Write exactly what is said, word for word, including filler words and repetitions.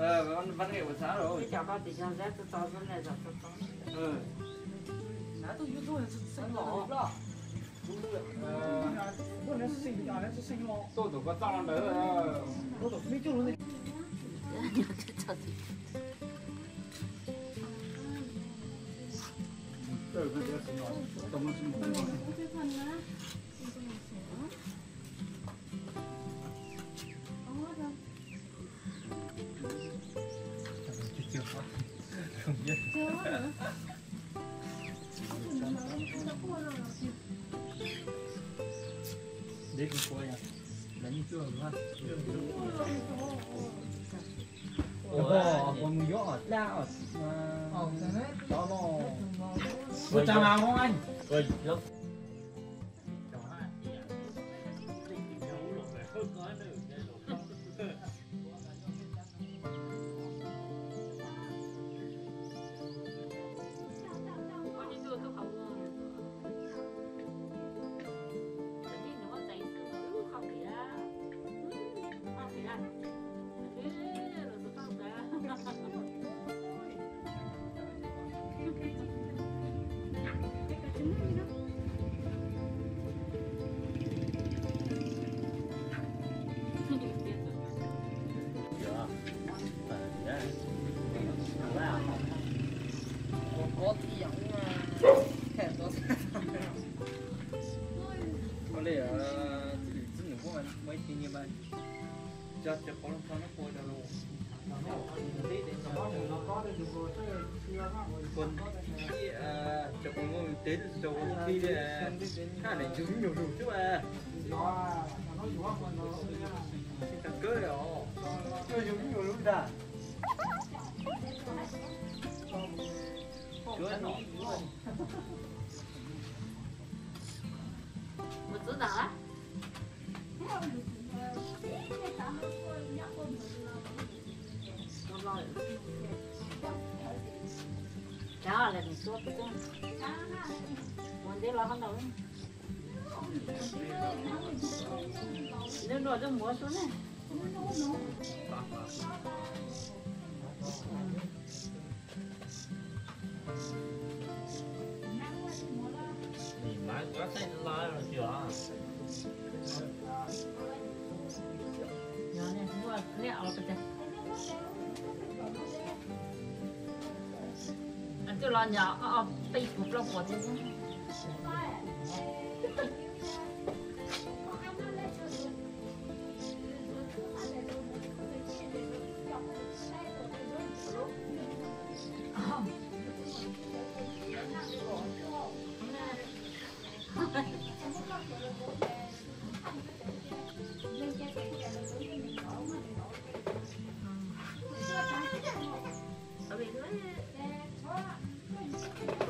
ờ văn văn nghệ của xã rồi cái chào ba thì sao rét tôi to vấn đề giặt tôi to ừ 哪都有种人是生老了， ờ 不能生下来是生老， tôi tụi có tao nữa ờ 我都没种人。 từ cái cái sinh hoạt trong nó sinh hoạt chưa phát không biết đấy cũng coi à đánh chưa đúng không ồ còn một gió la ở đó nó một trăm nào không anh rồi lúc có tiếng kẹt có có lẽ là chỉ chỉ những của mình mấy thiên nhiên bạn cho cho con con nó coi đâu luôn con cho con ngồi đến cho con đi hai này chúng nhiều đủ chứ mà thằng cơ rồi chơi chúng nhiều lúc đã cơ nó một chỗ nào á đó là mình suốt cái muốn đi lo không đâu nên rồi nó mua xuống này Bán có thấy lo rồi chưa? nhỏ này mua lẹo rồi kìa anh cứ lo nhỏ ở bị cục lông của thế Ở bên dưới